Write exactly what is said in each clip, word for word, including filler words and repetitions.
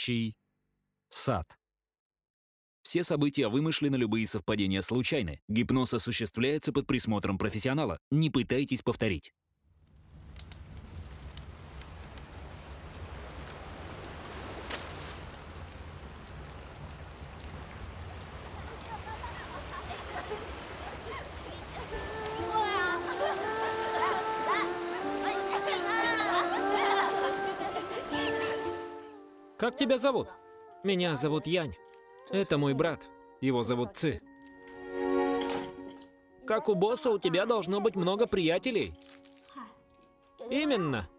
Горящий сад. Все события вымышлены, любые совпадения случайны. Гипноз осуществляется под присмотром профессионала. Не пытайтесь повторить. Как тебя зовут? Меня зовут Янь. Это мой брат. Его зовут Ци. Как у босса, у тебя должно быть много приятелей. Именно.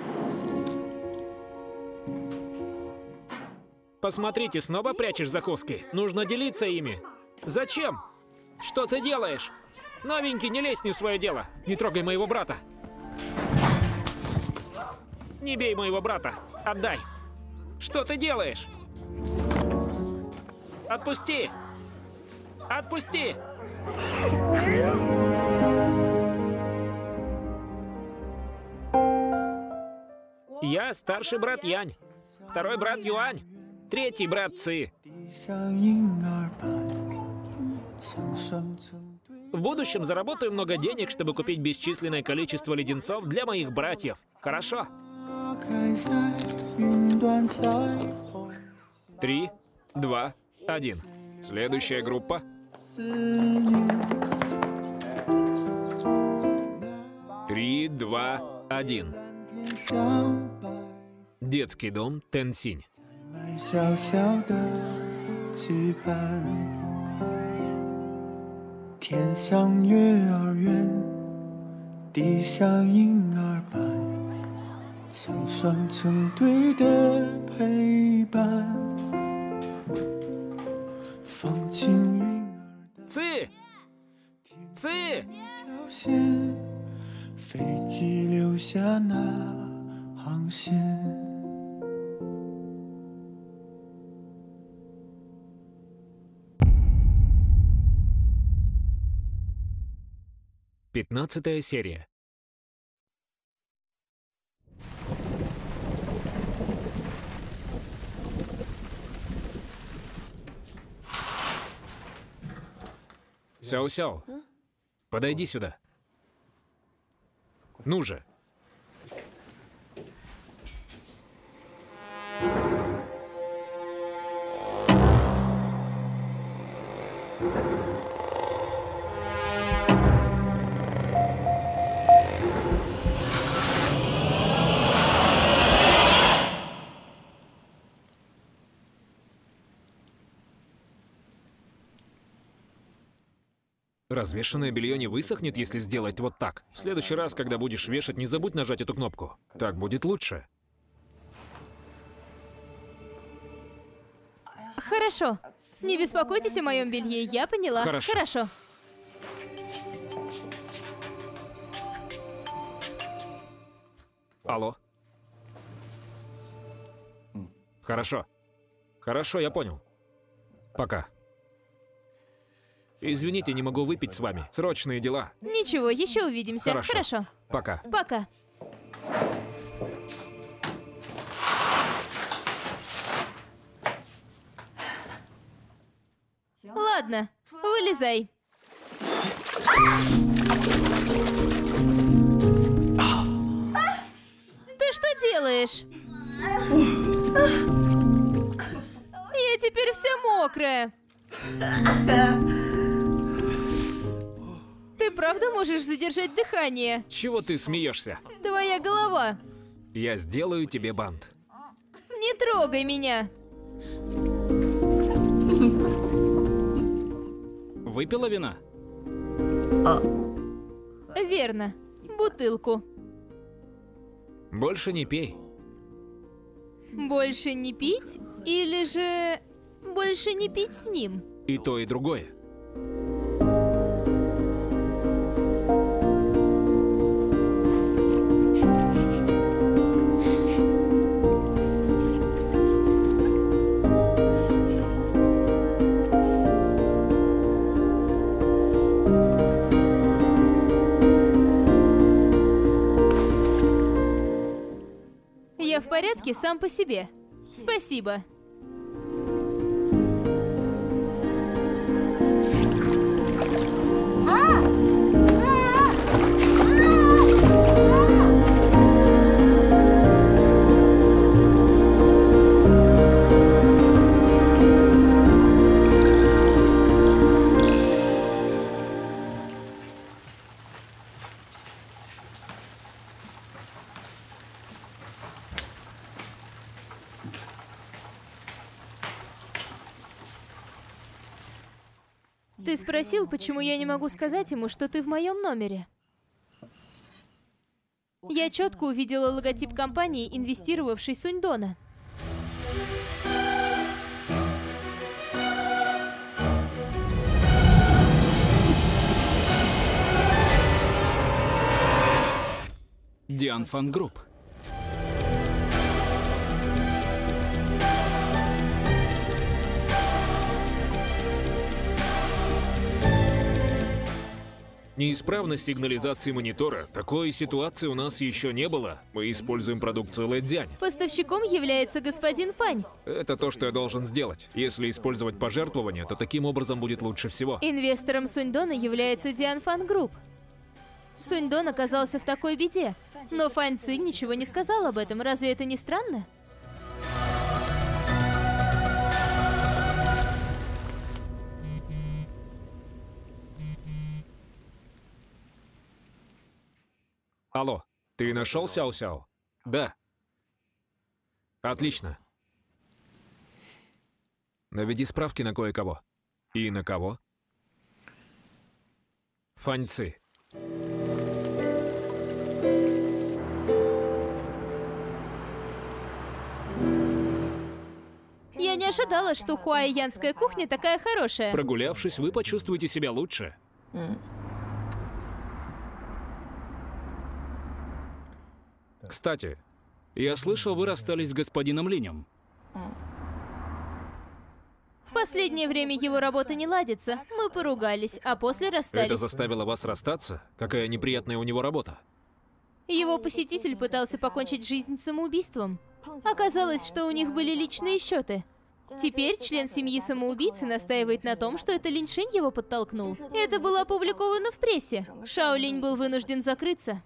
Посмотрите, снова прячешь закуски. Нужно делиться ими. Зачем? Что ты делаешь? Новенький, не лезь не в свое дело. Не трогай моего брата. Не бей моего брата. Отдай. Что ты делаешь? Отпусти! Отпусти! Я старший брат Янь, второй брат Юань, третий брат Ци. В будущем заработаю много денег, чтобы купить бесчисленное количество леденцов для моих братьев. Хорошо? Три, два, один. Следующая группа. Три, два, один. Детский дом Тэнсинь. Ци! Ци! Пятнадцатая серия. Сяо-сяо, подойди сюда. Ну же. Развешанное белье не высохнет, если сделать вот так. В следующий раз, когда будешь вешать, не забудь нажать эту кнопку. Так будет лучше. Хорошо. Не беспокойтесь о моем белье, я поняла. Хорошо. Хорошо. Алло. Хорошо. Хорошо, я понял. Пока. Извините, не могу выпить с вами. Срочные дела. Ничего, еще увидимся. Хорошо. Хорошо. Пока. Пока. Ладно, вылезай. Ты что делаешь? Я теперь вся мокрая. Ты правда можешь задержать дыхание? Чего ты смеешься? Твоя голова. Я сделаю тебе бант. Не трогай меня. Выпила вина? Верно. Бутылку. Больше не пей. Больше не пить? Или же больше не пить с ним? И то, и другое. Я в порядке сам по себе. Спасибо. Ты спросил, почему я не могу сказать ему, что ты в моем номере. Я четко увидела логотип компании, инвестировавшей в Суньдона. Дианфан Групп. Неисправность сигнализации монитора. Такой ситуации у нас еще не было. Мы используем продукцию Лэдзянь. Поставщиком является господин Фань. Это то, что я должен сделать. Если использовать пожертвования, то таким образом будет лучше всего. Инвестором Суньдона является Дианфан Групп. Суньдон оказался в такой беде, но Фань Цинь ничего не сказал об этом. Разве это не странно? Алло, ты нашел Сяо-Сяо? Да. Отлично. Наведи справки на кое-кого. И на кого? Фань Ци. Я не ожидала, что хуайянская кухня такая хорошая. Прогулявшись, вы почувствуете себя лучше. Кстати, я слышал, вы расстались с господином Линем. В последнее время его работа не ладится. Мы поругались, а после расстались. Это заставило вас расстаться? Какая неприятная у него работа. Его посетитель пытался покончить жизнь самоубийством. Оказалось, что у них были личные счеты. Теперь член семьи самоубийцы настаивает на том, что это Линь Шинь его подтолкнул. Это было опубликовано в прессе. Шао Линь был вынужден закрыться.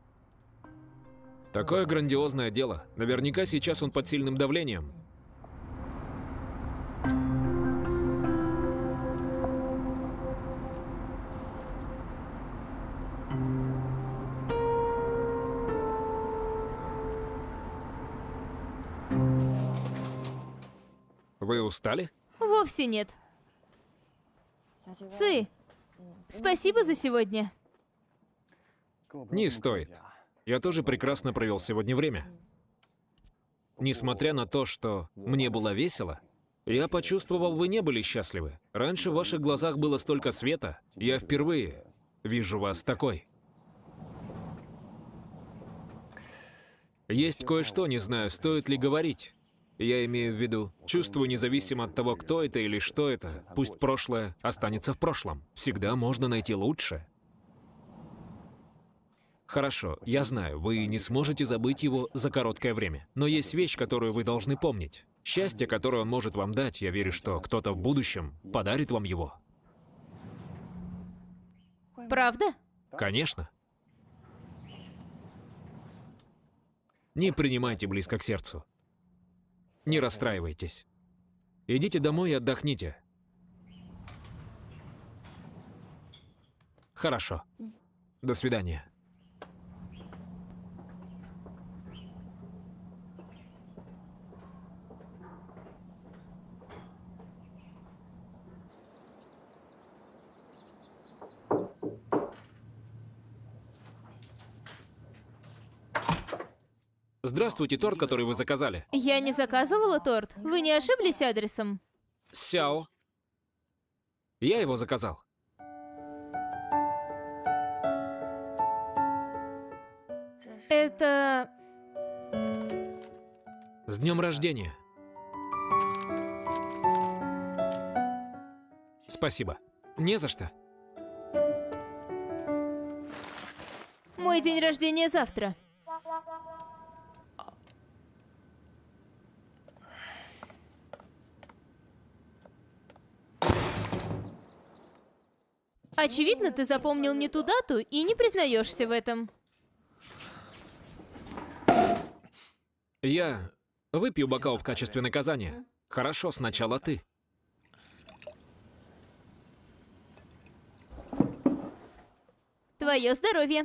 Такое грандиозное дело. Наверняка сейчас он под сильным давлением. Вы устали? Вовсе нет. Ци, спасибо за сегодня. Не стоит. Я тоже прекрасно провел сегодня время. Несмотря на то, что мне было весело, я почувствовал, вы не были счастливы. Раньше в ваших глазах было столько света. Я впервые вижу вас такой. Есть кое-что, не знаю, стоит ли говорить. Я имею в виду, чувствую, независимо от того, кто это или что это, пусть прошлое останется в прошлом. Всегда можно найти лучшее. Хорошо, я знаю, вы не сможете забыть его за короткое время. Но есть вещь, которую вы должны помнить. Счастье, которое он может вам дать, я верю, что кто-то в будущем подарит вам его. Правда? Конечно. Не принимайте близко к сердцу. Не расстраивайтесь. Идите домой и отдохните. Хорошо. До свидания. Здравствуйте, торт, который вы заказали. Я не заказывала торт. Вы не ошиблись адресом? Сяо. Я его заказал. Это... С днем рождения. Спасибо. Не за что. Мой день рождения завтра. Очевидно, ты запомнил не ту дату и не признаешься в этом. Я выпью бокал в качестве наказания. Хорошо, сначала ты. Твое здоровье.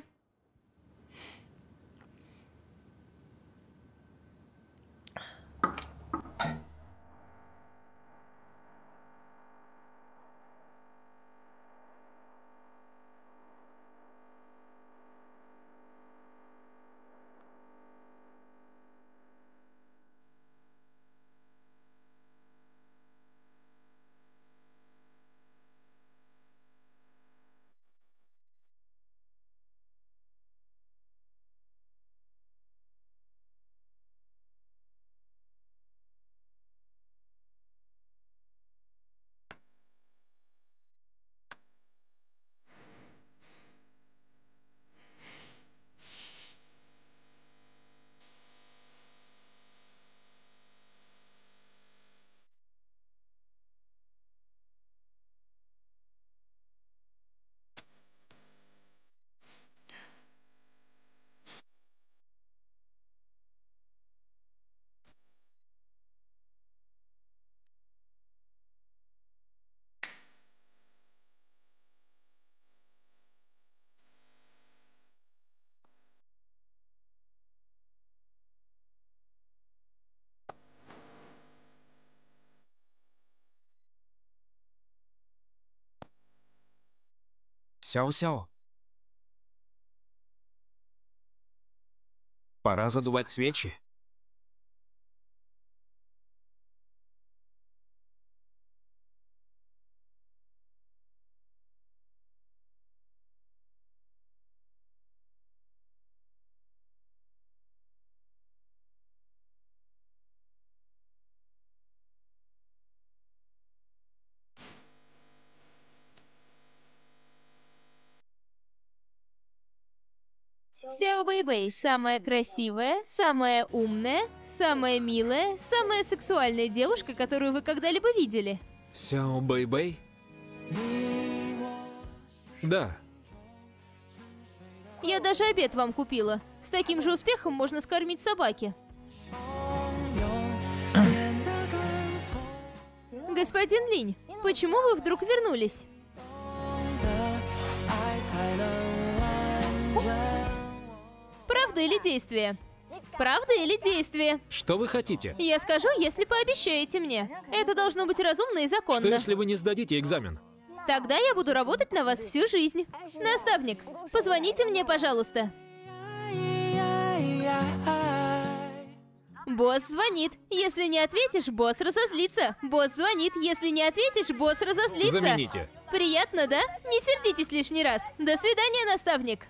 Сяо-сяо. Пора задувать свечи. Сяо Бэйбэй, самая красивая, самая умная, самая милая, самая сексуальная девушка, которую вы когда-либо видели. Сяо Бэйбэй? Да. Я даже обед вам купила. С таким же успехом можно скормить собаке. Господин Линь, почему вы вдруг вернулись? Правда или действие? Правда или действие? Что вы хотите? Я скажу, если пообещаете мне. Это должно быть разумно и законно. Что если вы не сдадите экзамен? Тогда я буду работать на вас всю жизнь. Наставник, позвоните мне, пожалуйста. Босс звонит. Если не ответишь, босс разозлится. Босс звонит. Если не ответишь, босс разозлится. Замените. Приятно, да? Не сердитесь лишний раз. До свидания, наставник.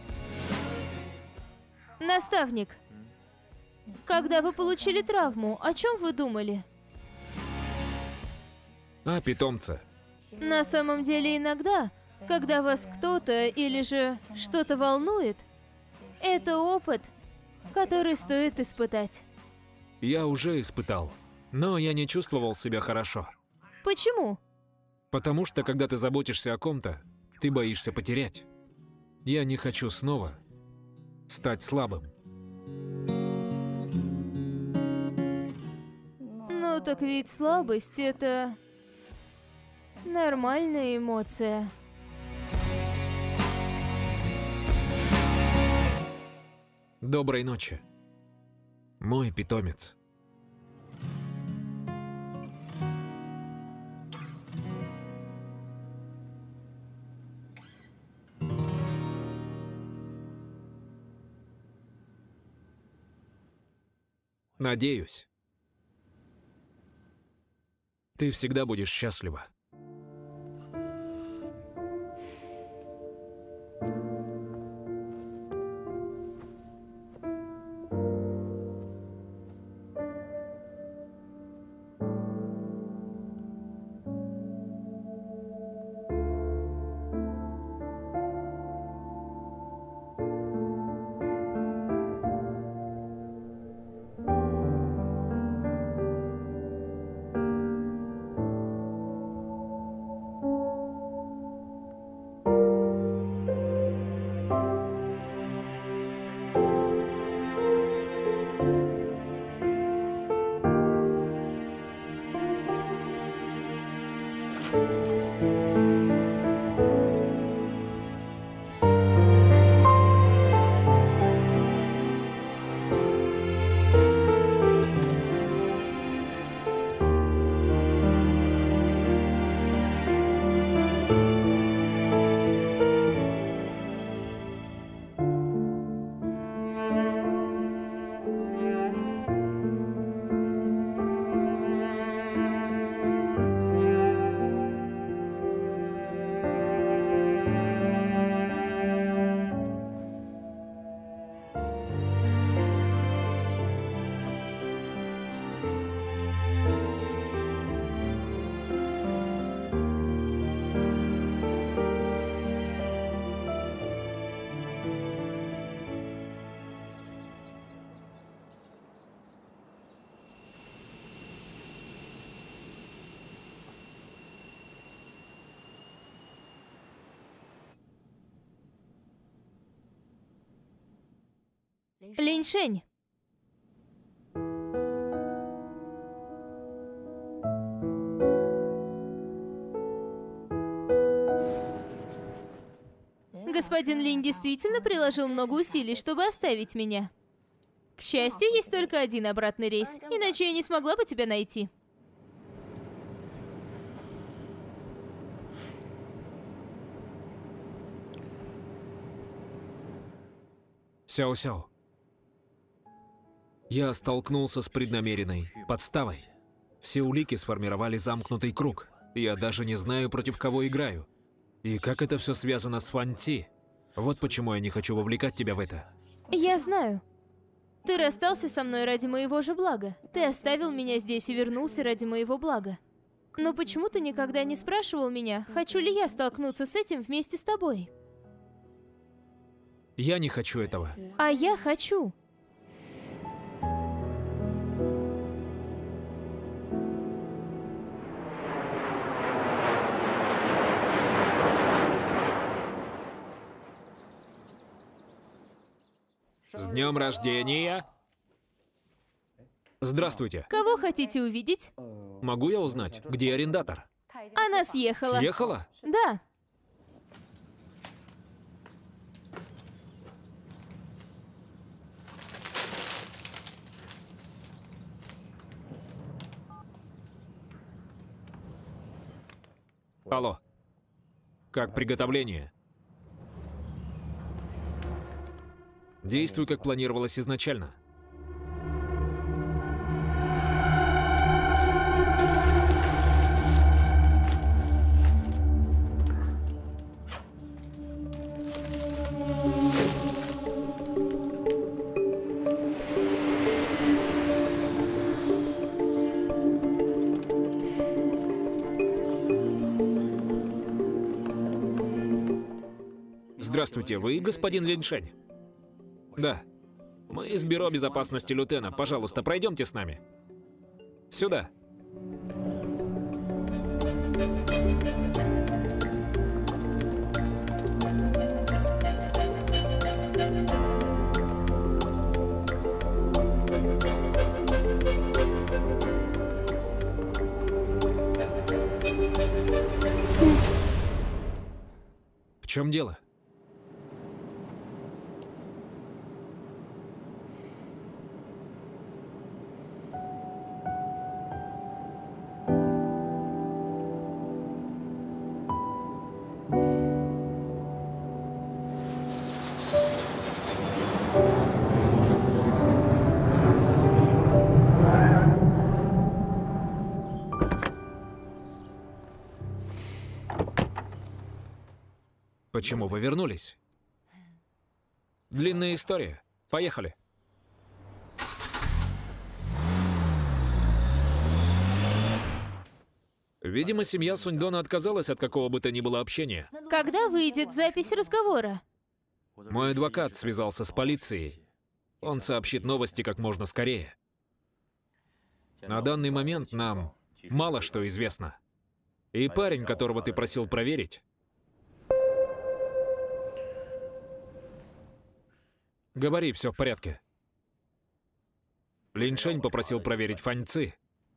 Наставник, когда вы получили травму, о чем вы думали? А, питомца. На самом деле иногда, когда вас кто-то или же что-то волнует, это опыт, который стоит испытать. Я уже испытал, но я не чувствовал себя хорошо. Почему? Потому что, когда ты заботишься о ком-то, ты боишься потерять. Я не хочу снова стать слабым. Ну так ведь слабость — это нормальная эмоция. Доброй ночи, мой питомец. Надеюсь, ты всегда будешь счастлива. Линьшень. Господин Линь действительно приложил много усилий, чтобы оставить меня. К счастью, есть только один обратный рейс, иначе я не смогла бы тебя найти. Сяо-Сяо. Я столкнулся с преднамеренной подставой. Все улики сформировали замкнутый круг. Я даже не знаю, против кого играю. И как это все связано с Фань Ци. Вот почему я не хочу вовлекать тебя в это. Я знаю. Ты расстался со мной ради моего же блага. Ты оставил меня здесь и вернулся ради моего блага. Но почему ты никогда не спрашивал меня, хочу ли я столкнуться с этим вместе с тобой? Я не хочу этого. А я хочу. С днем рождения! Здравствуйте. Кого хотите увидеть? Могу я узнать, где арендатор? Она съехала. Съехала? Да. Алло. Как приготовление? Действуй, как планировалось изначально. Здравствуйте, вы господин Линьшень? Да. Мы из Бюро безопасности Лютена. Пожалуйста, пройдемте с нами. Сюда. В чем дело? Почему вы вернулись? Длинная история. Поехали. Видимо, семья Суньдона отказалась от какого бы то ни было общения. Когда выйдет запись разговора? Мой адвокат связался с полицией. Он сообщит новости как можно скорее. На данный момент нам мало что известно. И парень, которого ты просил проверить... Говори, все в порядке. Линьшень попросил проверить Фань Ци.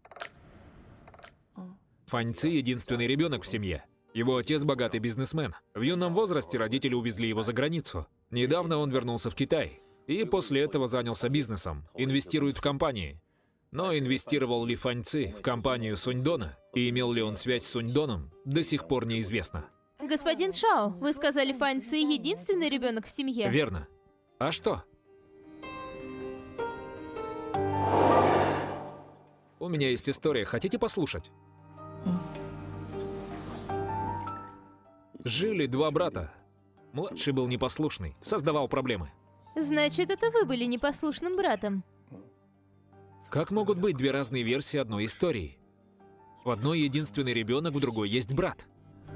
Фань Ци — единственный ребенок в семье. Его отец богатый бизнесмен. В юном возрасте родители увезли его за границу. Недавно он вернулся в Китай. И после этого занялся бизнесом. Инвестирует в компании. Но инвестировал ли Фань Ци в компанию Суньдона и имел ли он связь с Суньдоном, до сих пор неизвестно. Господин Шао, вы сказали, Фань Ци единственный ребенок в семье? Верно. А что? У меня есть история. Хотите послушать? Жили два брата. Младший был непослушный, создавал проблемы. Значит, это вы были непослушным братом. Как могут быть две разные версии одной истории? В одной единственный ребенок, в другой есть брат.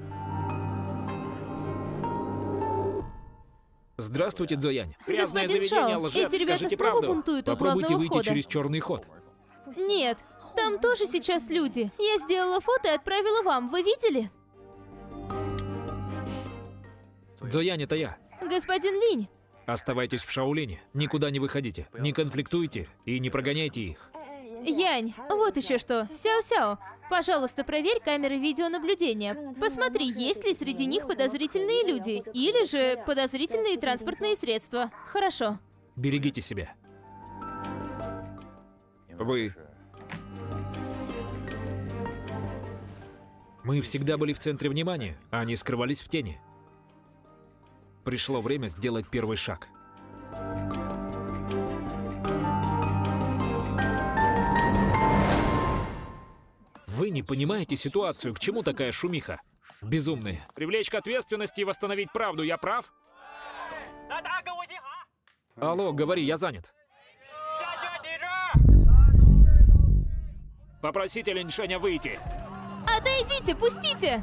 Здравствуйте, Цзоянь. Грязное Господин заведение, Шао, лжец, эти ребята скажите снова правду. бунтуют у Попробуйте главного выйти входа. через черный ход. Нет, там тоже сейчас люди. Я сделала фото и отправила вам. Вы видели? Цзоянь, это я. Господин Линь. Оставайтесь в Шаолине, никуда не выходите, не конфликтуйте и не прогоняйте их. Янь, вот еще что. Сяо-Сяо, пожалуйста, проверь камеры видеонаблюдения. Посмотри, есть ли среди них подозрительные люди, или же подозрительные транспортные средства. Хорошо. Берегите себя. Вы... Мы всегда были в центре внимания, а они скрывались в тени. Пришло время сделать первый шаг. Вы не понимаете ситуацию, к чему такая шумиха? Безумные. Привлечь к ответственности и восстановить правду, я прав? Алло, говори, я занят. Попросите Линьшеня выйти. Отойдите, пустите!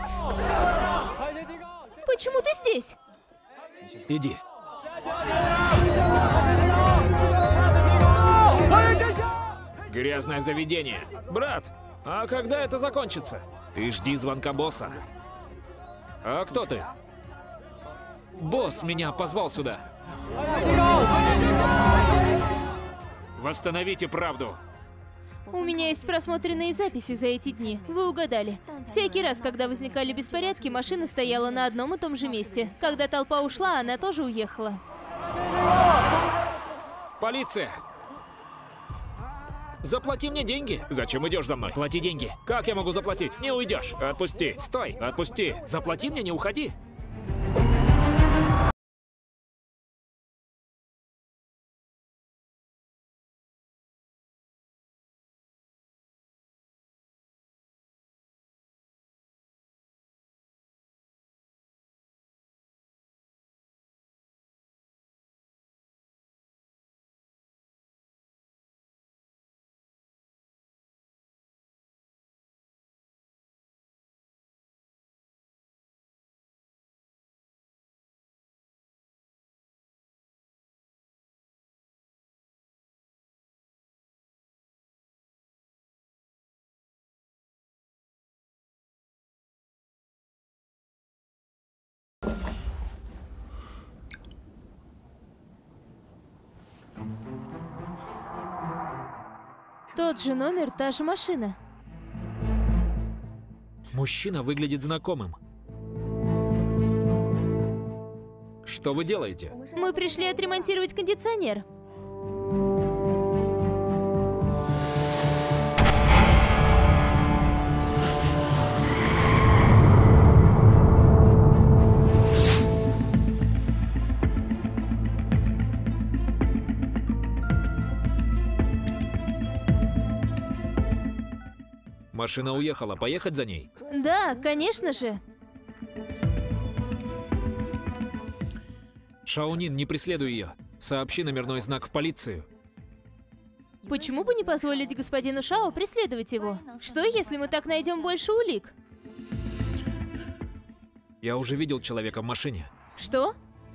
Почему ты здесь? Иди. Грязное заведение. Брат, а когда это закончится? Ты жди звонка босса. А кто ты? Босс меня позвал сюда. Восстановите правду. У меня есть просмотренные записи за эти дни. Вы угадали. Всякий раз, когда возникали беспорядки, машина стояла на одном и том же месте. Когда толпа ушла, она тоже уехала. Полиция! Заплати мне деньги. Зачем идешь за мной? Плати деньги. Как я могу заплатить? Не уйдешь. Отпусти. Стой. Отпусти. Заплати мне, не уходи. Тот же номер, та же машина. Мужчина выглядит знакомым. Что вы делаете? Мы пришли отремонтировать кондиционер. Машина уехала. Поехать за ней? Да, конечно же. Шаонин, не преследуй ее. Сообщи номерной знак в полицию. Почему бы не позволить господину Шао преследовать его? Что, если мы так найдем больше улик? Я уже видел человека в машине. Что?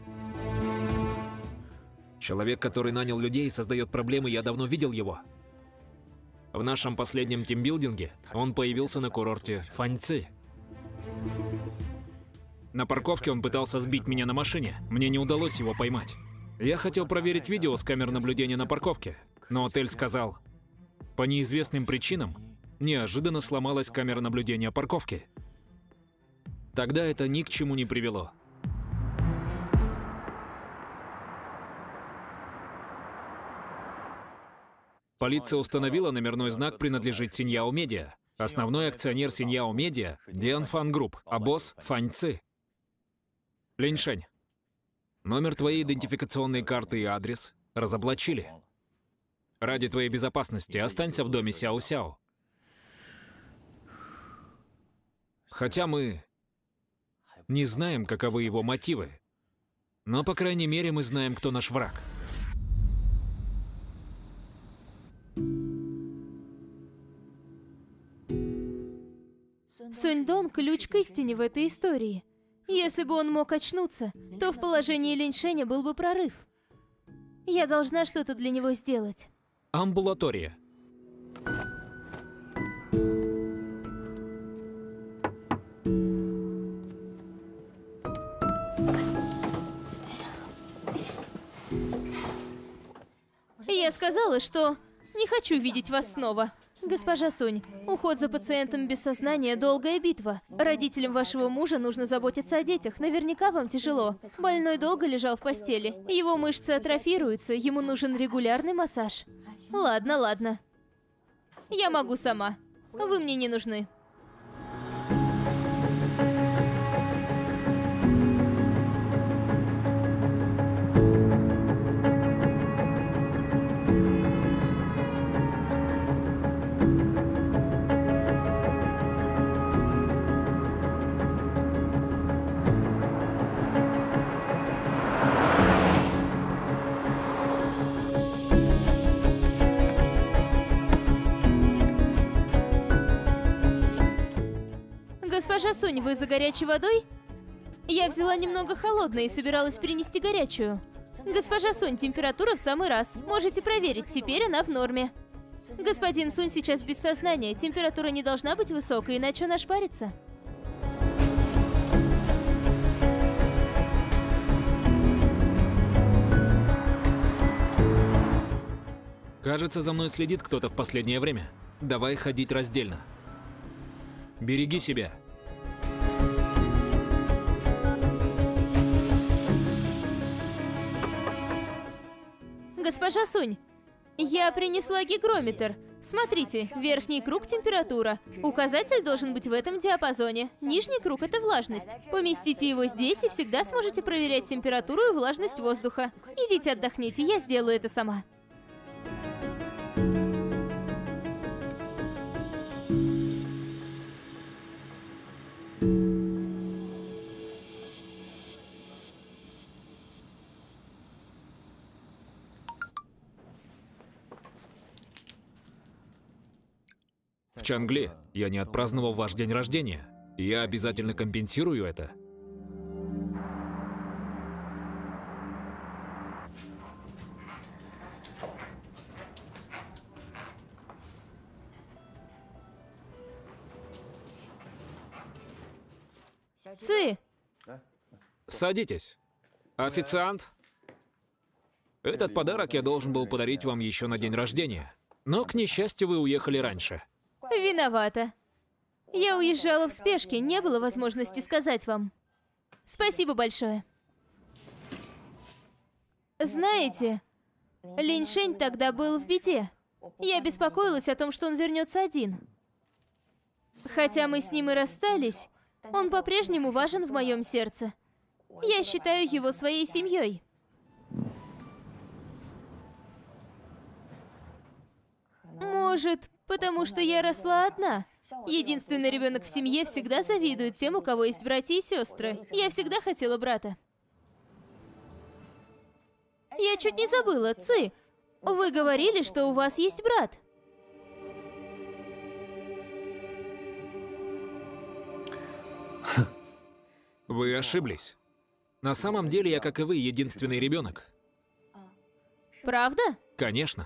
Человек, который нанял людей и создает проблемы, я давно видел его. В нашем последнем тимбилдинге он появился на курорте Фаньци. На парковке он пытался сбить меня на машине. Мне не удалось его поймать. Я хотел проверить видео с камер наблюдения на парковке, но отель сказал, по неизвестным причинам неожиданно сломалась камера наблюдения парковки. Тогда это ни к чему не привело. Полиция установила, номерной знак принадлежит Синьяо Медиа. Основной акционер Синьяо Медиа – Дианфан Групп, а босс – Фаньци. Линьшень, номер твоей идентификационной карты и адрес разоблачили. Ради твоей безопасности останься в доме Сяо-Сяо. Хотя мы не знаем, каковы его мотивы, но, по крайней мере, мы знаем, кто наш враг. Суньдон – ключ к истине в этой истории. Если бы он мог очнуться, то в положении Линьшеня был бы прорыв. Я должна что-то для него сделать. Амбулатория. Я сказала, что не хочу видеть вас снова. Госпожа Сунь, уход за пациентом без сознания – долгая битва. Родителям вашего мужа нужно заботиться о детях. Наверняка вам тяжело. Больной долго лежал в постели. Его мышцы атрофируются, ему нужен регулярный массаж. Ладно, ладно. Я могу сама. Вы мне не нужны. Госпожа Сунь, вы за горячей водой? Я взяла немного холодной и собиралась перенести горячую. Госпожа Сунь, температура в самый раз. Можете проверить, теперь она в норме. Господин Сунь сейчас без сознания. Температура не должна быть высокой, иначе он ошпарится. Кажется, за мной следит кто-то в последнее время. Давай ходить раздельно. Береги себя. Госпожа Сунь, я принесла гигрометр. Смотрите, верхний круг — температура. Указатель должен быть в этом диапазоне. Нижний круг — это влажность. Поместите его здесь и всегда сможете проверять температуру и влажность воздуха. Идите отдохните, я сделаю это сама. В Чангли я не отпраздновал ваш день рождения. И я обязательно компенсирую это. Ци! Садитесь. Официант. Этот подарок я должен был подарить вам еще на день рождения. Но, к несчастью, вы уехали раньше. Виновата. Я уезжала в спешке, не было возможности сказать вам. Спасибо большое. Знаете, Линь Шень тогда был в беде. Я беспокоилась о том, что он вернется один. Хотя мы с ним и расстались, он по-прежнему важен в моем сердце. Я считаю его своей семьей. Может, потому что я росла одна. Единственный ребенок в семье всегда завидует тем, у кого есть братья и сестры. Я всегда хотела брата. Я чуть не забыла, Ци. Вы говорили, что у вас есть брат. Вы ошиблись. На самом деле я, как и вы, единственный ребенок. Правда? Конечно.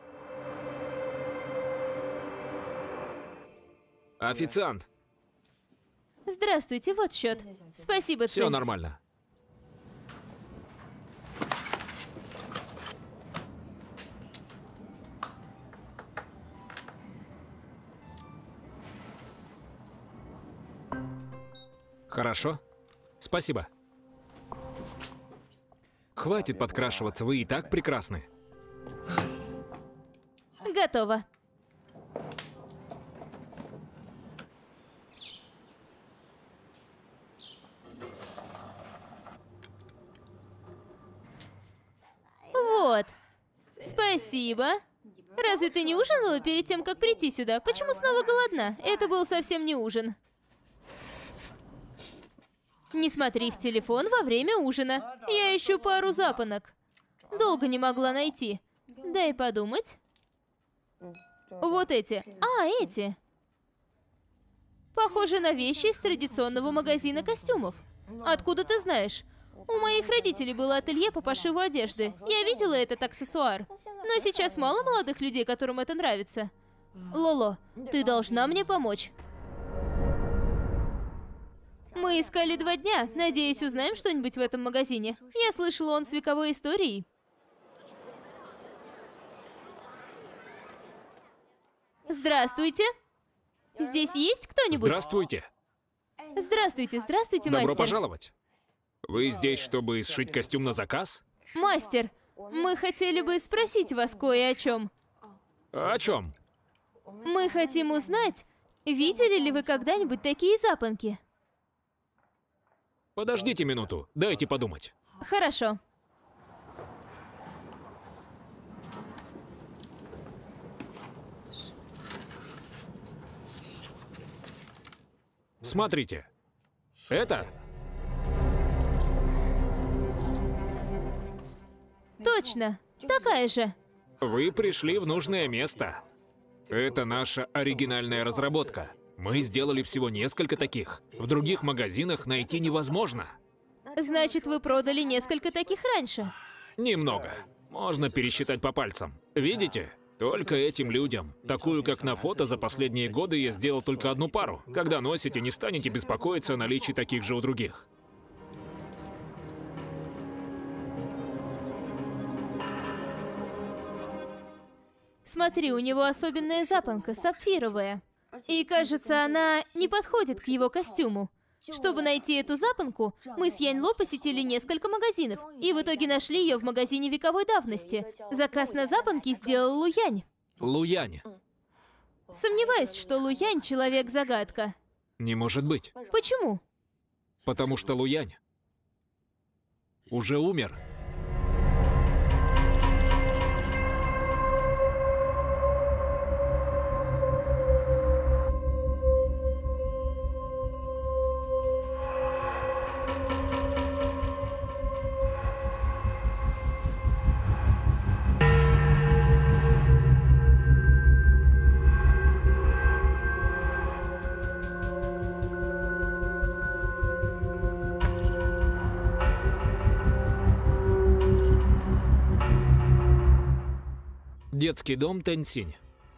Официант. Здравствуйте, вот счет. Спасибо, Ци. Все нормально. Хорошо. Спасибо. Хватит подкрашиваться, вы и так прекрасны. Готово. Вот. Спасибо. Разве ты не ужинала перед тем, как прийти сюда? Почему снова голодна? Это был совсем не ужин. Не смотри в телефон во время ужина. Я ищу пару запонок. Долго не могла найти. Дай подумать. Вот эти. А, эти. Похожи на вещи из традиционного магазина костюмов. Откуда ты знаешь? У моих родителей было ателье по пошиву одежды. Я видела этот аксессуар. Но сейчас мало молодых людей, которым это нравится. Лоло, ты должна мне помочь. Мы искали два дня. Надеюсь, узнаем что-нибудь в этом магазине. Я слышала, он с вековой историей. Здравствуйте. Здесь есть кто-нибудь? Здравствуйте. Здравствуйте, здравствуйте, Добро мастер. пожаловать. Вы здесь, чтобы сшить костюм на заказ? Мастер, мы хотели бы спросить вас кое о чем. О чем? Мы хотим узнать, видели ли вы когда-нибудь такие запонки? Подождите минуту, дайте подумать. Хорошо. Смотрите. Это? Точно, такая же. Вы пришли в нужное место. Это наша оригинальная разработка. Мы сделали всего несколько таких. В других магазинах найти невозможно. Значит, вы продали несколько таких раньше? Немного. Можно пересчитать по пальцам. Видите? Только этим людям. Такую, как на фото, за последние годы я сделал только одну пару. Когда носите, не станете беспокоиться о наличии таких же у других. Смотри, у него особенная запонка, сапфировая. И кажется, она не подходит к его костюму. Чтобы найти эту запонку, мы с Янь Ло посетили несколько магазинов, и в итоге нашли ее в магазине вековой давности. Заказ на запонки сделал Луянь. Луянь. Сомневаюсь, что Луянь человек-загадка. Не может быть. Почему? Потому что Луянь уже умер. Детский дом Тэньсинь.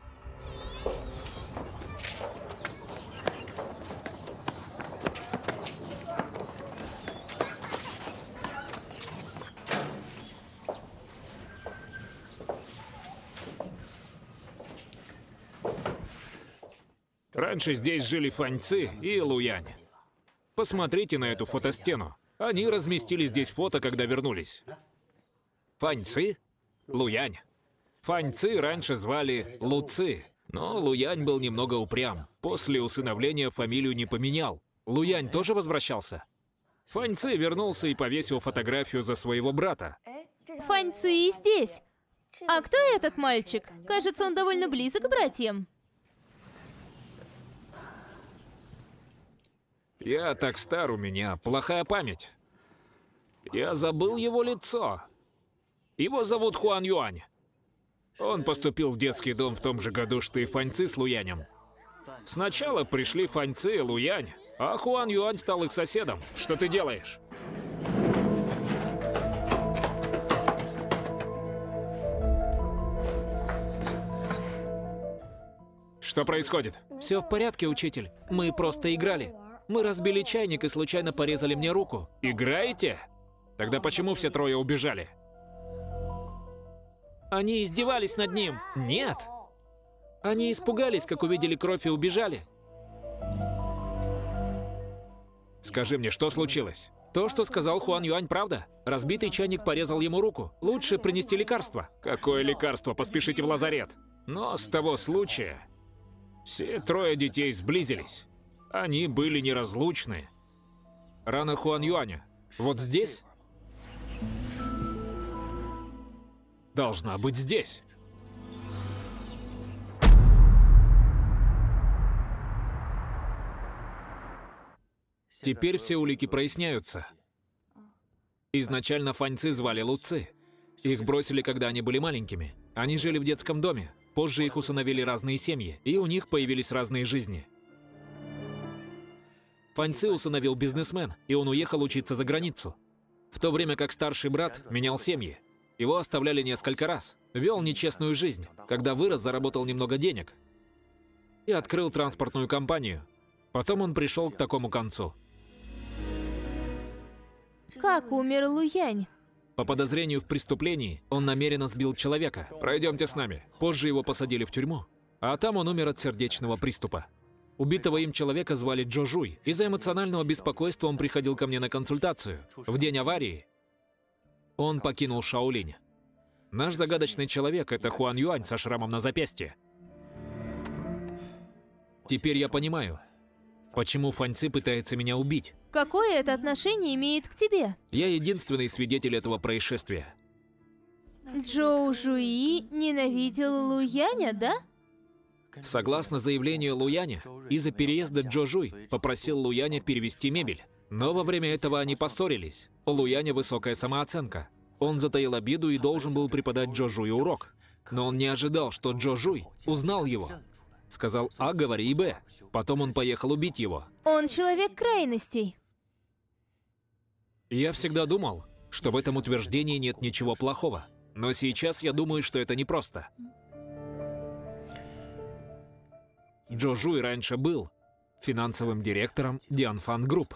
Раньше здесь жили Фаньцы и Луянь. Посмотрите на эту фотостену. Они разместили здесь фото, когда вернулись. Фаньцы? Луянь. Фаньцы раньше звали Луцы, но Луянь был немного упрям. После усыновления фамилию не поменял. Луянь тоже возвращался. Фаньцы вернулся и повесил фотографию за своего брата. Фаньцы и здесь. А кто этот мальчик? Кажется, он довольно близок к братьям. Я так стар, у меня плохая память. Я забыл его лицо. Его зовут Хуан Юань. Он поступил в детский дом в том же году, что и Фаньцы с Луянем. Сначала пришли Фаньцы и Луянь, а Хуан Юань стал их соседом. Что ты делаешь? Что происходит? Все в порядке, учитель. Мы просто играли. Мы разбили чайник и случайно порезали мне руку. Играете? Тогда почему все трое убежали? Они издевались над ним. Нет. Они испугались, как увидели кровь, и убежали. Скажи мне, что случилось? То, что сказал Хуан Юань, правда. Разбитый чайник порезал ему руку. Лучше принести лекарство. Какое лекарство? Поспешите в лазарет. Но с того случая все трое детей сблизились. Они были неразлучны. Рана Хуан Юаня. Вот здесь? Должна быть здесь. Теперь все улики проясняются. Изначально Фаньцы звали Луцы. Их бросили, когда они были маленькими. Они жили в детском доме. Позже их усыновили разные семьи, и у них появились разные жизни. Фаньцы усыновил бизнесмен, и он уехал учиться за границу. В то время как старший брат менял семьи. Его оставляли несколько раз. Вел нечестную жизнь. Когда вырос, заработал немного денег. И открыл транспортную компанию. Потом он пришел к такому концу. Как умер Луянь? По подозрению в преступлении, он намеренно сбил человека. Пройдемте с нами. Позже его посадили в тюрьму. А там он умер от сердечного приступа. Убитого им человека звали Джо Жуй. Из-за эмоционального беспокойства он приходил ко мне на консультацию. В день аварии он покинул Шаолинь. Наш загадочный человек — это Хуан Юань со шрамом на запястье. Теперь я понимаю, почему Фаньцы пытается меня убить. Какое это отношение имеет к тебе? Я единственный свидетель этого происшествия. Джоу Жуи ненавидел Луяня, да? Согласно заявлению Луяня, из-за переезда Джо Жуй попросил Луяня перевести мебель. Но во время этого они поссорились. У Луяня высокая самооценка. Он затаил обиду и должен был преподать Джо Жуй урок. Но он не ожидал, что Джо Жуй узнал его. Сказал А, говори и Б. Потом он поехал убить его. Он человек крайностей. Я всегда думал, что в этом утверждении нет ничего плохого. Но сейчас я думаю, что это непросто. Джо Жуй раньше был финансовым директором Дианфан Групп.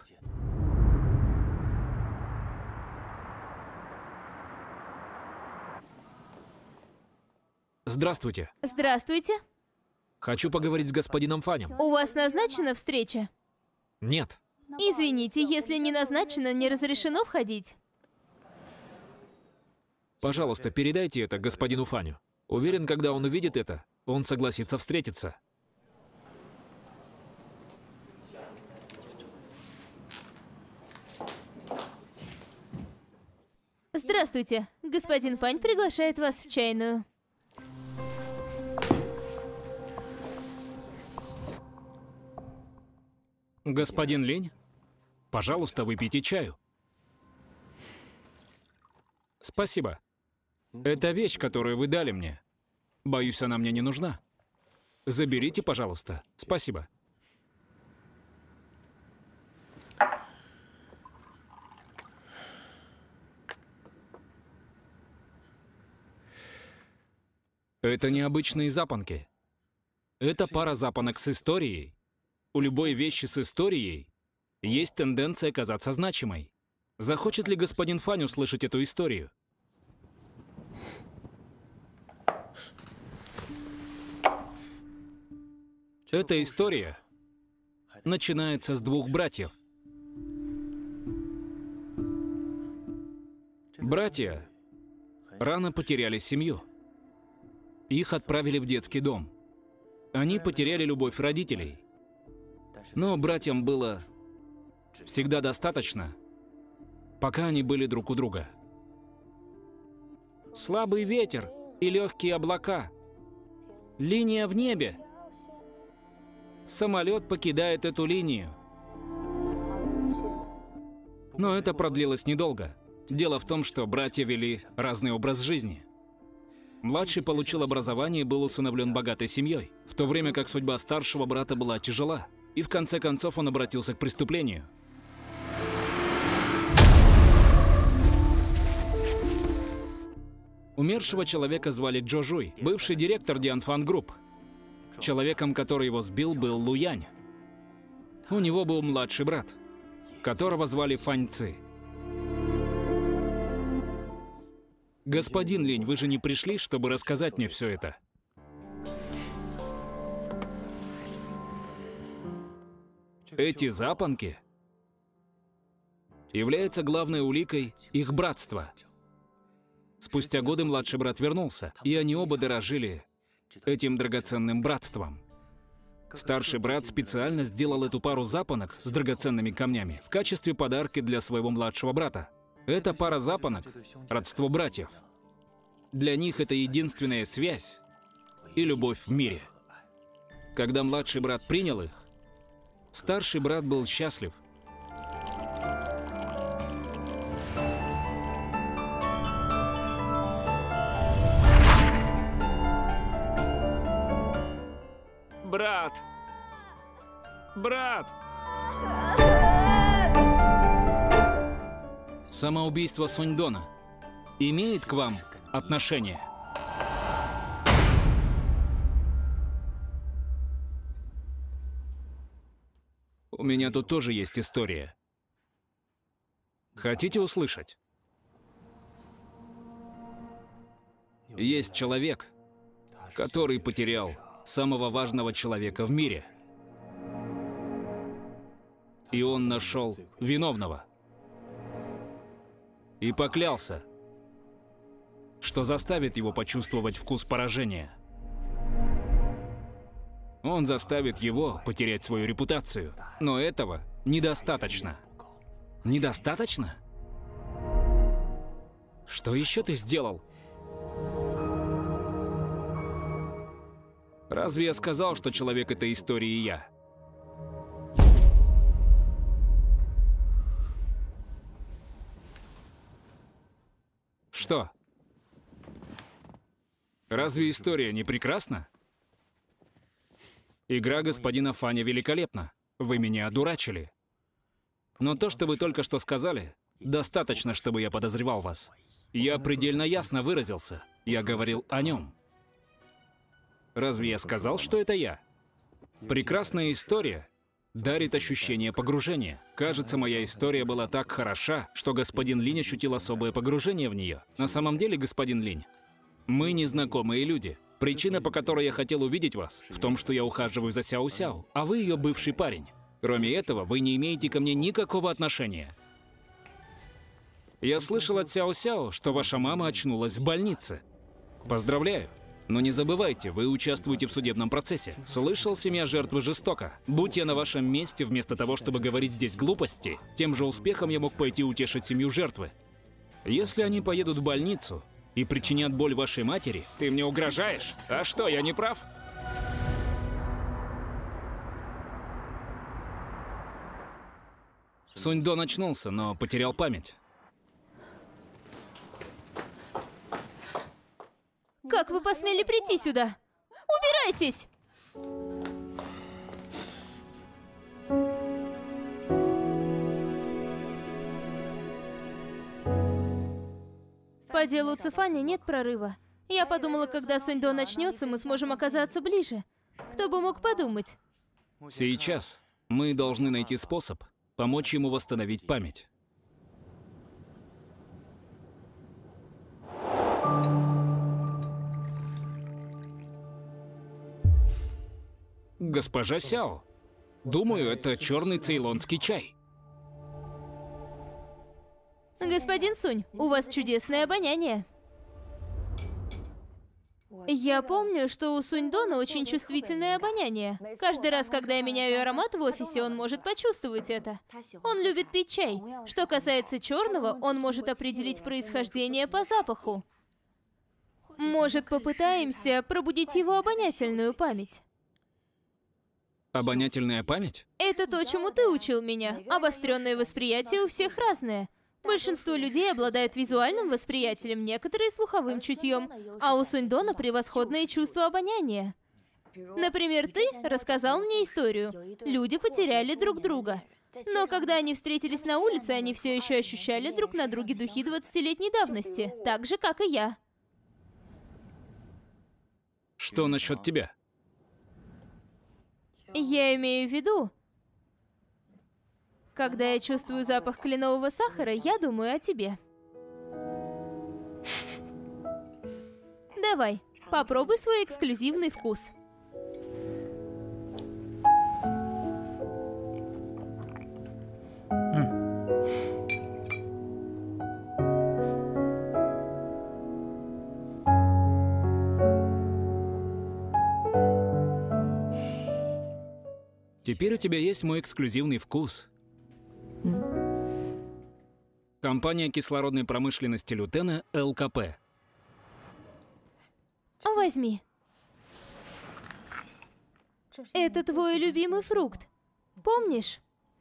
Здравствуйте. Здравствуйте. Хочу поговорить с господином Фанем. У вас назначена встреча? Нет. Извините, если не назначено, не разрешено входить. Пожалуйста, передайте это господину Фаню. Уверен, когда он увидит это, он согласится встретиться. Здравствуйте. Господин Фань приглашает вас в чайную. Господин Линь, пожалуйста, выпейте чаю. Спасибо. Это вещь, которую вы дали мне. Боюсь, она мне не нужна. Заберите, пожалуйста. Спасибо. Это необычные запонки. Это пара запонок с историей. У любой вещи с историей есть тенденция казаться значимой. Захочет ли господин Фань услышать эту историю? Эта история начинается с двух братьев. Братья рано потеряли семью. Их отправили в детский дом. Они потеряли любовь родителей. Но братьям было всегда достаточно, пока они были друг у друга. Слабый ветер и легкие облака. Линия в небе. Самолет покидает эту линию. Но это продлилось недолго. Дело в том, что братья вели разный образ жизни. Младший получил образование и был усыновлен богатой семьей, в то время как судьба старшего брата была тяжела. И в конце концов он обратился к преступлению. Умершего человека звали Джо Жуй, бывший директор Дианфан Групп. Человеком, который его сбил, был Лу Янь. У него был младший брат, которого звали Фань Ци. Господин Линь, вы же не пришли, чтобы рассказать мне все это? Эти запонки являются главной уликой их братства. Спустя годы младший брат вернулся, и они оба дорожили этим драгоценным братством. Старший брат специально сделал эту пару запонок с драгоценными камнями в качестве подарка для своего младшего брата. Эта пара запонок – родство братьев. Для них это единственная связь и любовь в мире. Когда младший брат принял их, старший брат был счастлив. Брат! Брат! Самоубийство Суньдона имеет к вам отношение? У меня тут тоже есть история. Хотите услышать? Есть человек, который потерял самого важного человека в мире. И он нашел виновного. И поклялся, что заставит его почувствовать вкус поражения. Он заставит его потерять свою репутацию. Но этого недостаточно. Недостаточно? Что еще ты сделал? Разве я сказал, что человек этой истории я? Что? Разве история не прекрасна? Игра господина Фаня великолепна. Вы меня одурачили. Но то, что вы только что сказали, достаточно, чтобы я подозревал вас. Я предельно ясно выразился. Я говорил о нем. Разве я сказал, что это я? Прекрасная история дарит ощущение погружения. Кажется, моя история была так хороша, что господин Линь ощутил особое погружение в нее. На самом деле, господин Линь, мы незнакомые люди. Причина, по которой я хотел увидеть вас, в том, что я ухаживаю за Сяо-Сяо, а вы ее бывший парень. Кроме этого, вы не имеете ко мне никакого отношения. Я слышал от Сяо-Сяо, что ваша мама очнулась в больнице. Поздравляю. Но не забывайте, вы участвуете в судебном процессе. Слышал, семья жертвы жестока. Будь я на вашем месте, вместо того, чтобы говорить здесь глупости, тем же успехом я мог пойти утешить семью жертвы. Если они поедут в больницу и причинят боль вашей матери, ты мне угрожаешь? А что, я не прав? Сунь-Дон очнулся, но потерял память. Как вы посмели прийти сюда? Убирайтесь! По делу Цифаня нет прорыва. Я подумала, когда Сунь-До начнется, мы сможем оказаться ближе. Кто бы мог подумать? Сейчас мы должны найти способ помочь ему восстановить память. Госпожа Сяо, думаю, это черный цейлонский чай. Господин Сунь, у вас чудесное обоняние. Я помню, что у Сунь-Дона очень чувствительное обоняние. Каждый раз, когда я меняю аромат в офисе, он может почувствовать это. Он любит пить чай. Что касается черного, он может определить происхождение по запаху. Может, попытаемся пробудить его обонятельную память? Обонятельная память? Это то, чему ты учил меня. Обостренное восприятие у всех разное. Большинство людей обладают визуальным восприятием, некоторые слуховым чутьем, а у Сунь-Дона превосходное чувство обоняния. Например, ты рассказал мне историю. Люди потеряли друг друга. Но когда они встретились на улице, они все еще ощущали друг на друге духи двадцатилетней давности, так же, как и я. Что насчет тебя? Я имею в виду, когда я чувствую запах кленового сахара, я думаю о тебе. Давай, попробуй свой эксклюзивный вкус. Теперь у тебя есть мой эксклюзивный вкус. Компания кислородной промышленности Лютена эл ка пэ. Возьми. Это твой любимый фрукт. Помнишь?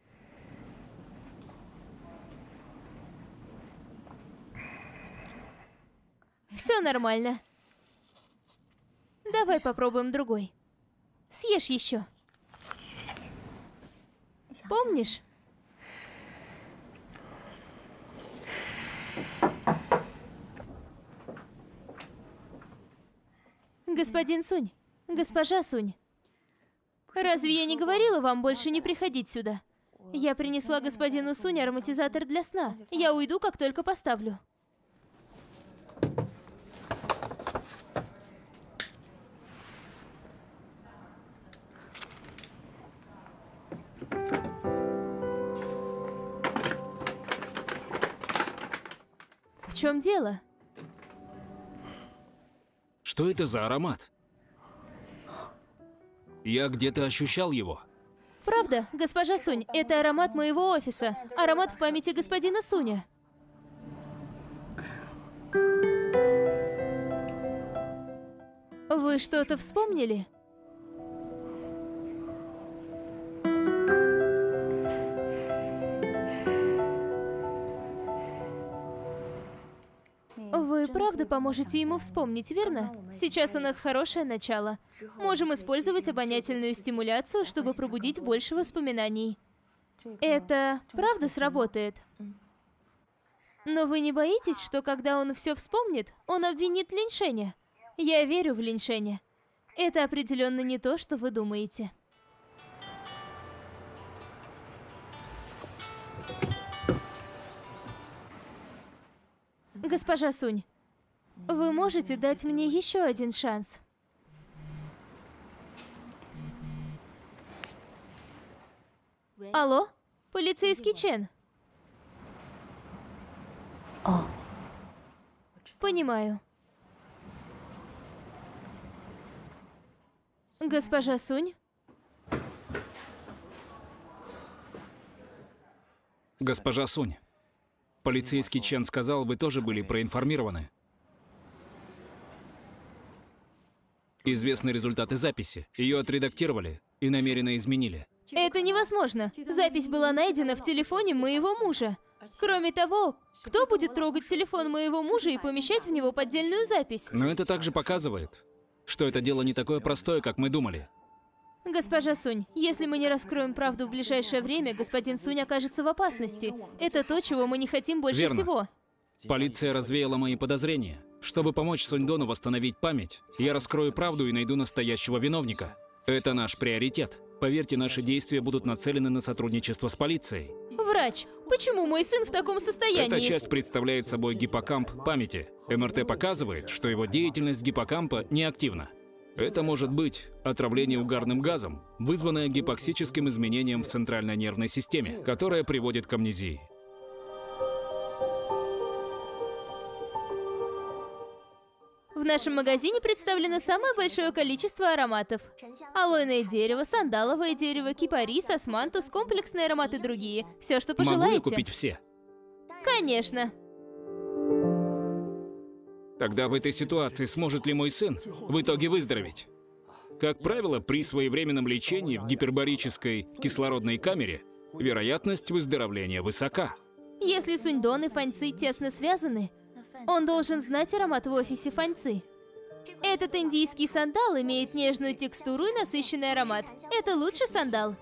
Все нормально. Давай попробуем другой. Съешь еще. Помнишь? Господин Сунь, госпожа Сунь, разве я не говорила вам больше не приходить сюда? Я принесла господину Сунь ароматизатор для сна. Я уйду, как только поставлю. В чем дело? Что это за аромат? Я где-то ощущал его. Правда, госпожа Сунь, это аромат моего офиса. Аромат в памяти господина Суня. Вы что-то вспомнили? Вы правда правда поможете ему вспомнить, верно? Сейчас у нас хорошее начало. Можем использовать обонятельную стимуляцию, чтобы пробудить больше воспоминаний. Это правда сработает? Но вы не боитесь, что когда он все вспомнит, он обвинит Линь Шэня? Я верю в Линь Шэня. Это определенно не то, что вы думаете. Госпожа Сунь, вы можете дать мне еще один шанс? Алло? Полицейский Чен? Понимаю. Госпожа Сунь? Госпожа Сунь, полицейский Чен сказал, вы тоже были проинформированы. Известны результаты записи. Ее отредактировали и намеренно изменили. Это невозможно. Запись была найдена в телефоне моего мужа. Кроме того, кто будет трогать телефон моего мужа и помещать в него поддельную запись? Но это также показывает, что это дело не такое простое, как мы думали. Госпожа Сунь, если мы не раскроем правду в ближайшее время, господин Сунь окажется в опасности. Это то, чего мы не хотим больше Верно. всего. Полиция развеяла мои подозрения. Чтобы помочь Сунь-дону восстановить память, я раскрою правду и найду настоящего виновника. Это наш приоритет. Поверьте, наши действия будут нацелены на сотрудничество с полицией. Врач, почему мой сын в таком состоянии? Эта часть представляет собой гиппокамп памяти. эм эр тэ показывает, что его деятельность гиппокампа неактивна. Это может быть отравление угарным газом, вызванное гипоксическим изменением в центральной нервной системе, которое приводит к амнезии. В нашем магазине представлено самое большое количество ароматов. Алоэное дерево, сандаловое дерево, кипарис, османтус, комплексные ароматы и другие. Все, что пожелаете. Могу я купить все? Конечно. Тогда в этой ситуации сможет ли мой сын в итоге выздороветь? Как правило, при своевременном лечении в гипербарической кислородной камере вероятность выздоровления высока. Если Сунь-дон и Фаньци тесно связаны, он должен знать аромат в офисе Фаньци. Этот индийский сандал имеет нежную текстуру и насыщенный аромат. Это лучший сандал.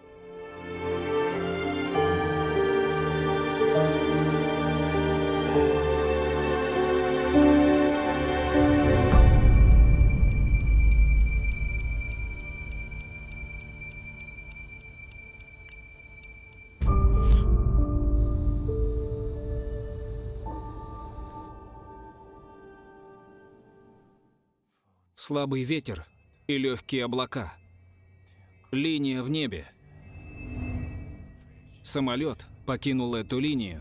Слабый ветер и легкие облака. Линия в небе. Самолет покинул эту линию.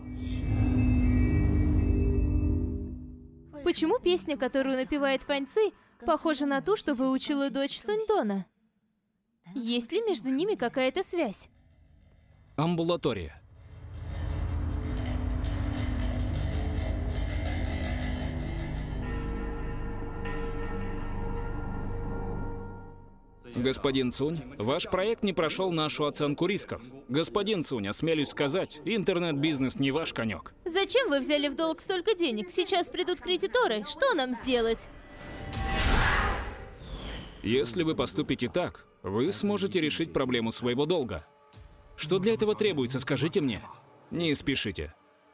Почему песня, которую напевает Фаньци, похожа на ту, что выучила дочь Сунь-дона? Есть ли между ними какая-то связь? Амбулатория. Господин Сунь, ваш проект не прошел нашу оценку рисков. Господин Сунь, осмелюсь сказать, интернет-бизнес не ваш конек. Зачем вы взяли в долг столько денег? Сейчас придут кредиторы. Что нам сделать? Если вы поступите так, вы сможете решить проблему своего долга. Что для этого требуется, скажите мне. Не спешите.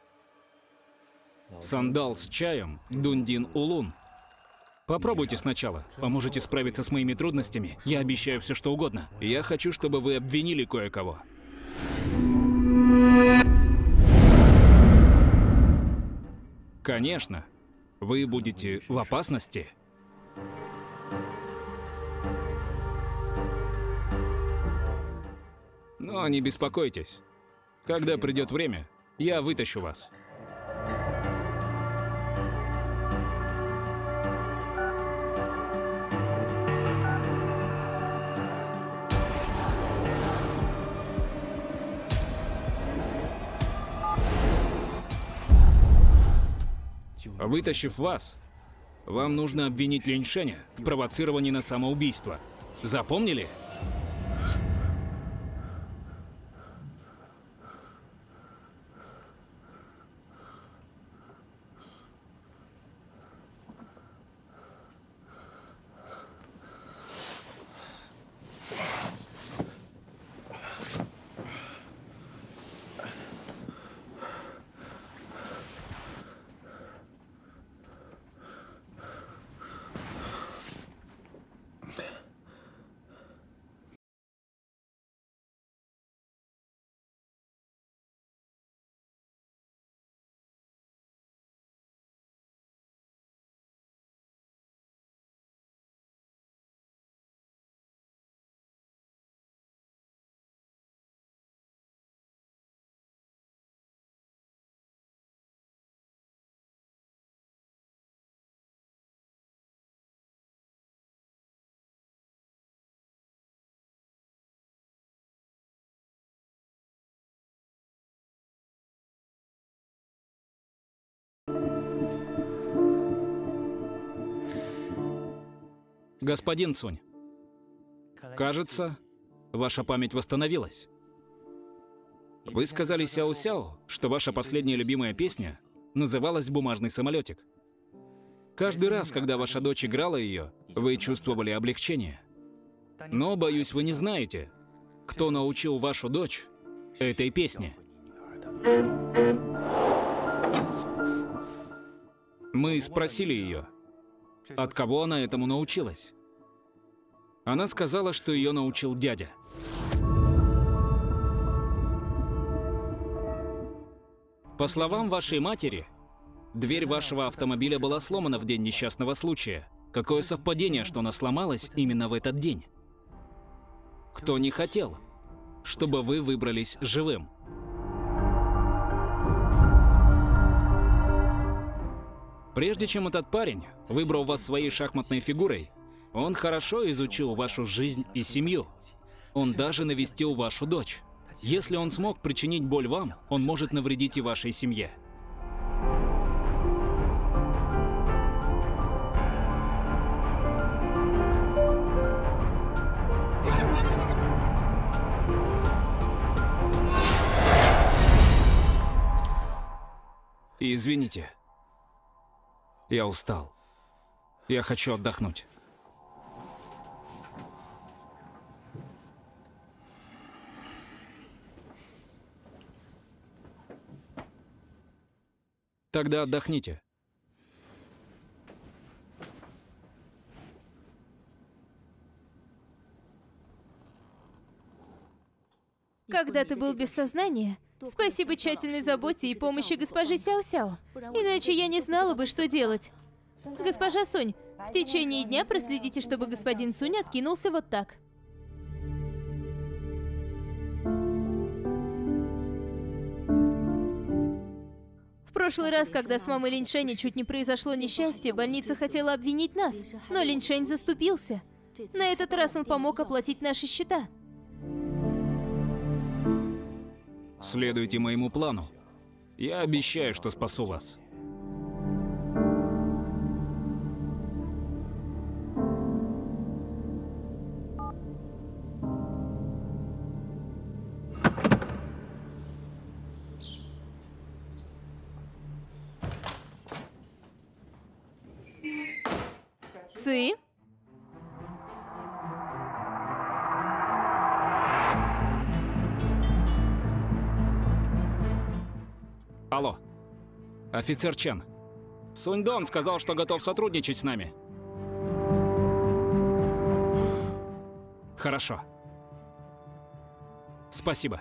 Сандал с чаем, Дундин Улун. Попробуйте сначала. Поможете справиться с моими трудностями. Я обещаю все, что угодно. Я хочу, чтобы вы обвинили кое-кого. Конечно. Вы будете в опасности. Но не беспокойтесь. Когда придет время, я вытащу вас. Вытащив вас, вам нужно обвинить Линь Шэня в провоцировании на самоубийство. Запомнили? Господин Сунь, кажется, ваша память восстановилась. Вы сказали Сяо-Сяо, что ваша последняя любимая песня называлась «Бумажный самолетик». Каждый раз, когда ваша дочь играла ее, вы чувствовали облегчение. Но, боюсь, вы не знаете, кто научил вашу дочь этой песне. Мы спросили ее, от кого она этому научилась. Она сказала, что ее научил дядя. По словам вашей матери, дверь вашего автомобиля была сломана в день несчастного случая. Какое совпадение, что она сломалась именно в этот день? Кто не хотел, чтобы вы выбрались живым? Прежде чем этот парень выбрал вас своей шахматной фигурой, он хорошо изучил вашу жизнь и семью. Он даже навестил вашу дочь. Если он смог причинить боль вам, он может навредить и вашей семье. И извините, я устал. Я хочу отдохнуть. Тогда отдохните. Когда ты был без сознания, спасибо тщательной заботе и помощи госпожи Сяо-Сяо. Иначе я не знала бы, что делать. Госпожа Сунь, в течение дня проследите, чтобы господин Сунь откинулся вот так. В прошлый раз, когда с мамой Линьшэня чуть не произошло несчастье, больница хотела обвинить нас, но Линьшэнь заступился. На этот раз он помог оплатить наши счета. Следуйте моему плану. Я обещаю, что спасу вас. Ци? Алло. Офицер Чен. Сунь Дон сказал, что готов сотрудничать с нами. Хорошо. Спасибо.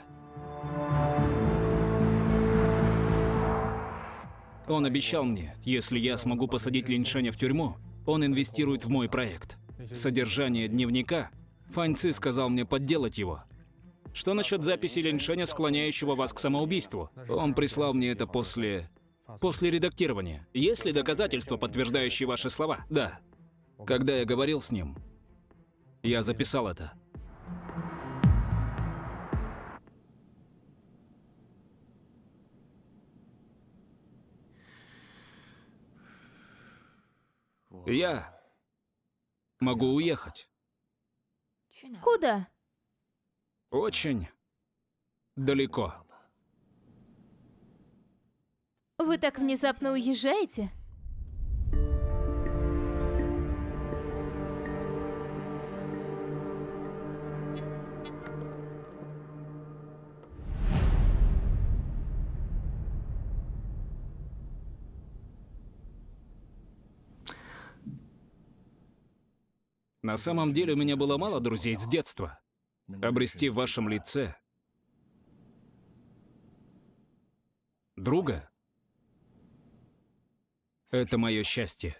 Он обещал мне, если я смогу посадить Линьшэня в тюрьму, он инвестирует в мой проект. Содержание дневника. Фань Ци сказал мне подделать его. Что насчет записи Линьшэня, склоняющего вас к самоубийству? Он прислал мне это после... после редактирования. Есть ли доказательства, подтверждающие ваши слова? Да. Когда я говорил с ним, я записал это. Я могу уехать. Куда? Очень далеко. Вы так внезапно уезжаете? На самом деле у меня было мало друзей с детства. Обрести в вашем лице друга — это мое счастье.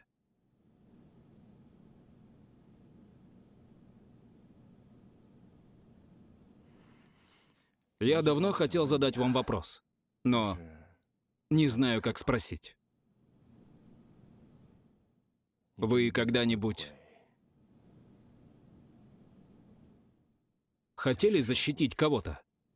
Я давно хотел задать вам вопрос, но не знаю, как спросить. Вы когда-нибудь хотели защитить кого-то?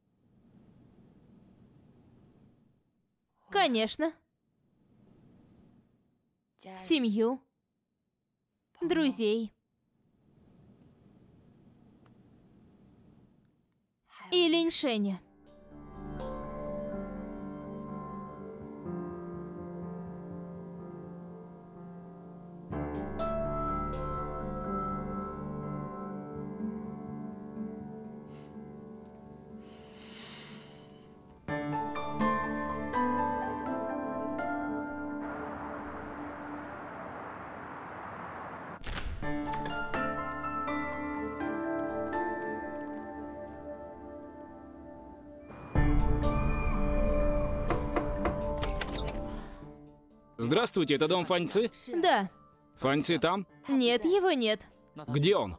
Конечно. Семью. Друзей. И Линьшеня. Здравствуйте, это дом Фаньцы? Да. Фаньцы там? Нет, его нет. Где он?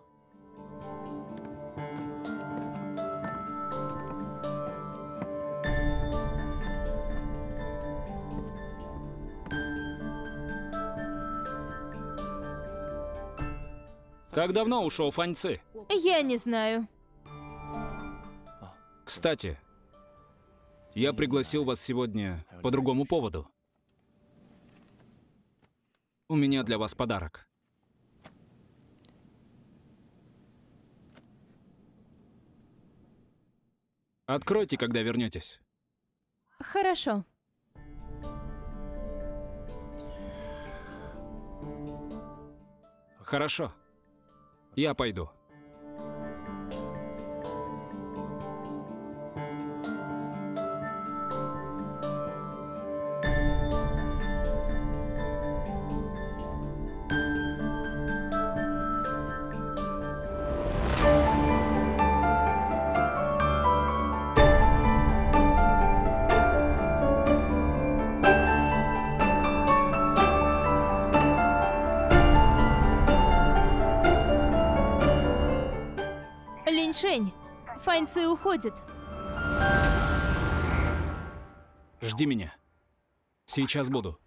Как давно ушел Фаньцы? Я не знаю. Кстати, я пригласил вас сегодня по другому поводу. У меня для вас подарок. Откройте, когда вернетесь. Хорошо. Хорошо. Я пойду. Линьшень, Фаньцы уходит. Жди меня. Сейчас буду.